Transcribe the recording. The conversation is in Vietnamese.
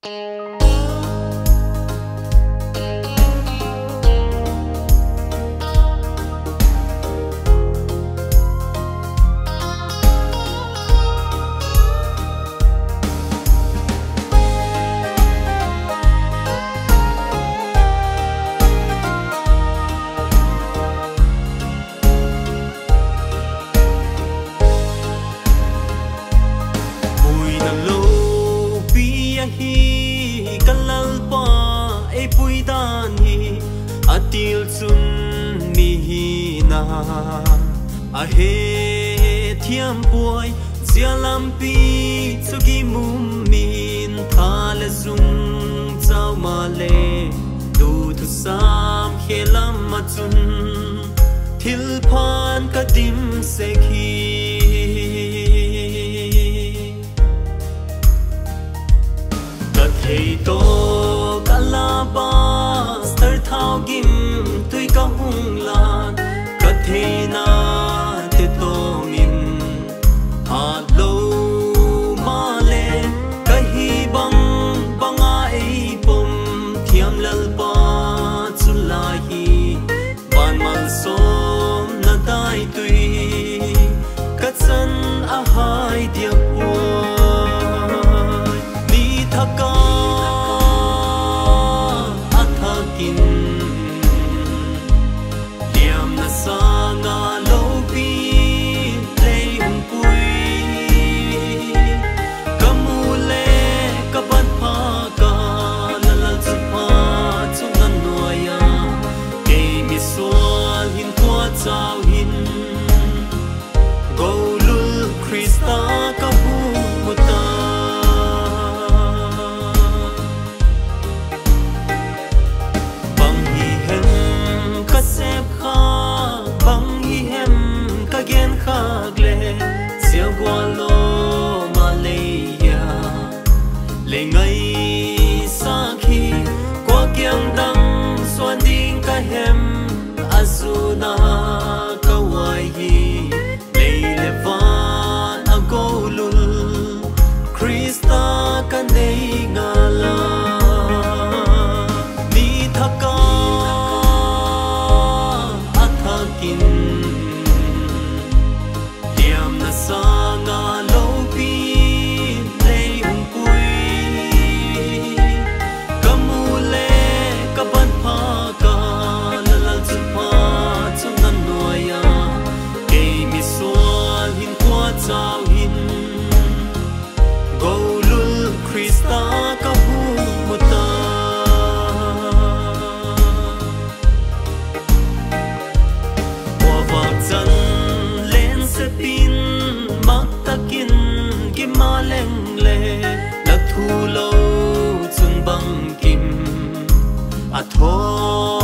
Atil chun mi na a he thiam puai zia lampi chugi mum min thale zung chau ma le tu thu sam helam ma chun thil phan ka dim se khi ka thei to kala ba star thao gim tui ka hung lan ka thei na te to min ha lo ma le ka hi bang banga ei pom thiam lal pa chu la hi ban mal som na dai tui ka chan a hai dia pu ni thaka Sao hin golul Krista ka humuta bang hi hem ka sep kha bang hi hem ka gen khak le sia gwalo maleya le ngai sa khi kwa kyang dang swan ding ka hem azuna kawai hi leile van a golul Krista kan nei ngala ni thaka athakin liam na sanga lopi nei pui kamule kapan pha ka sao hin golul Krista ka humuta wa vak chan len se pin mak takin ki maleng le lak thu lo chun bang kim a tho